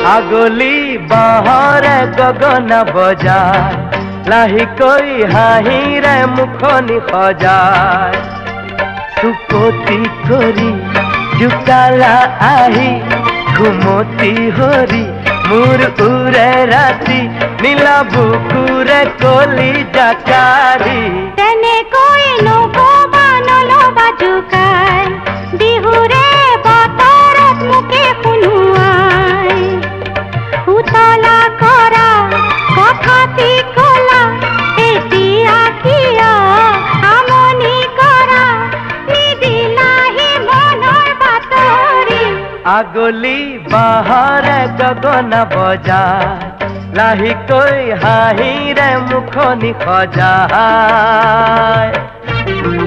আগলি বাহরে গগন বজায় লাহিকৈ হাঁহিৰে মুখনি সজায় সুপতি কৰি জোকালা আহি ঘুমতি হৰি মোৰ উৰে ৰাতি নীলা বুকুৰে কলি জাকাৰি তেনেকৈ নকবা নলবা জোকাই বিহুৰে বতৰত মোকে শুনোৱাই উতলা কৰা কথাটি কলা এতিয়া কিয় আমনি কৰা নিদিলাহি মনৰ বাতৰি আগলি বাহৰে গগন বজায় লাহিকৈ হাঁহিৰে মুখনি সজায়